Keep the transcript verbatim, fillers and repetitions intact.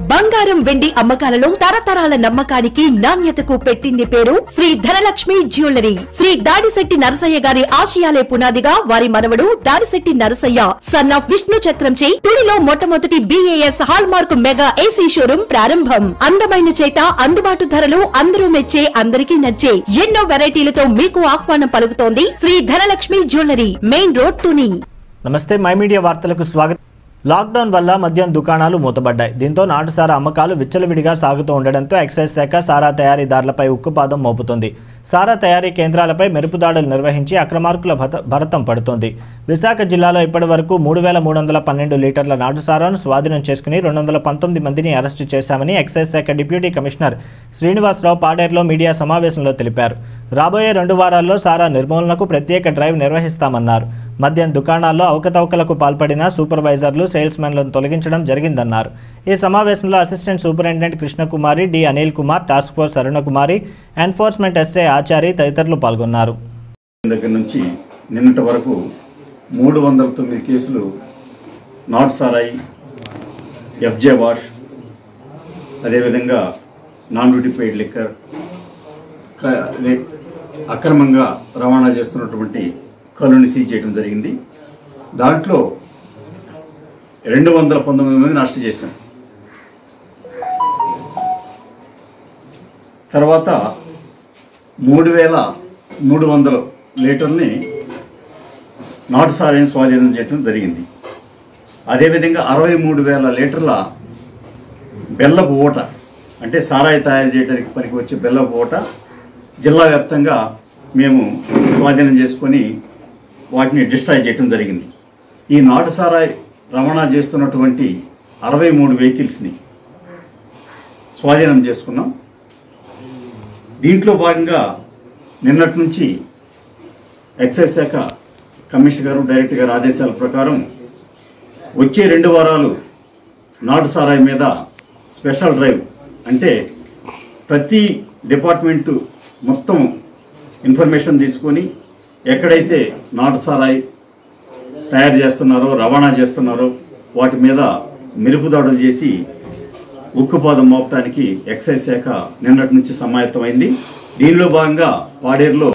బంగారం వెండి అమ్మకాలలో తరతరాల నమ్మకానికి నాణ్యతకు పెట్టింది పేరు శ్రీ ధనలక్ష్మి జ్యువెలరీ. శ్రీ దాడిశెట్టి నరసయ్య గారి ఆశయాలే పునాదిగా వారి మనవడు దాడిశెట్టి నరసయ్య సన్ ఆఫ్ విష్ణు చక్రంచే తుడిలో మొట్టమొదటి BAS hallmark mega AC showroom ప్రారంభం. అందమైన చేత అందుబాటు ధరలు అందరూ మెచ్చే అందరికీ నచ్చే ఎన్నో వెరైటీలతో మీకు ఆహ్వానం పలుకుతోంది Shri Dhanalakshmi jewellery, main road Tuni. నమస్తే, మై మీడియా వార్తలకు స్వాగతం. లాక్డౌన్ వల్ల మద్యం దుకాణాలు మూతబడ్డాయి. దీంతో నాటుసారా అమ్మకాలు విచ్చలవిడిగా సాగుతూ ఉండడంతో ఎక్సైజ్ శాఖ సారా తయారీదారులపై ఉక్కుపాదం మోపుతుంది. సారా తయారీ కేంద్రాలపై మెరుపుదాడులు నిర్వహించి అక్రమార్కుల భరతం పడుతోంది. విశాఖ జిల్లాలో ఇప్పటి వరకు మూడు వేల మూడు వందల పన్నెండు లీటర్ల నాటుసారాను స్వాధీనం చేసుకుని రెండు వందల పంతొమ్మిది మందిని అరెస్టు చేశామని ఎక్సైజ్ శాఖ డిప్యూటీ కమిషనర్ శ్రీనివాసరావు పాడేరులో మీడియా సమావేశంలో తెలిపారు. రాబోయే రెండు వారాల్లో సారా నిర్మూలనకు ప్రత్యేక డ్రైవ్ నిర్వహిస్తామన్నారు. మద్యం దుకాణాల్లో అవకతవకలకు పాల్పడిన సూపర్వైజర్లు, సేల్స్ మెన్లను తొలగించడం జరిగిందన్నారు. ఈ సమావేశంలో assistant superintendent Krishnakumari, D Anil Kumar, task force Arunakumari, enforcement SI Achari తదితరులు పాల్గొన్నారు. దగ్గర నుంచి నిన్నటి వరకు మూడు వందల తొమ్మిది కేసులు నాట్ సారాయి, ఎఫ్జే వాష్, అదేవిధంగా నాన్ డ్యూటీ పెయిడ్ లిక్కర్, అక్రమంగా రవాణా చేస్తున్నటువంటి కళ్ళుని సీజ్ చేయడం జరిగింది. దాంట్లో రెండు వందల పంతొమ్మిది మందిని అరెస్ట్ చేశాం. తర్వాత మూడు వేల మూడు వందల లీటర్ని నాటు సారాయిని స్వాధీనం చేయడం జరిగింది. అదేవిధంగా అరవై మూడు వేల లీటర్ల బెల్లపు ఓట, అంటే సారాయి తయారు చేయడానికి పనికి వచ్చే బెల్లపు ఓట జిల్లా వ్యాప్తంగా మేము స్వాధీనం చేసుకొని వాటిని డిస్ట్రాయ్ చేయడం జరిగింది. ఈ నాటు సారాయి రవాణా చేస్తున్నటువంటి అరవై మూడు వెహికల్స్ని స్వాధీనం చేసుకున్నాం. దీంట్లో భాగంగా నిన్నటి నుంచి ఎక్సైజ్ శాఖ కమిషనర్ గారు, డైరెక్టర్ గారు ఆదేశాల ప్రకారం వచ్చే రెండు వారాలు నాటు సారాయి మీద స్పెషల్ డ్రైవ్, అంటే ప్రతి డిపార్ట్మెంటు మొత్తం ఇన్ఫర్మేషన్ తీసుకొని ఎక్కడైతే నాటు సారాయి తయారు చేస్తున్నారో, రవాణా చేస్తున్నారో వాటి మీద మెరుపుదాడులు చేసి ఉక్కుపాదం మోపడానికి ఎక్సైజ్ శాఖ నిన్నటి నుంచి సమాయత్తమైంది. దీనిలో భాగంగా పాడేరులో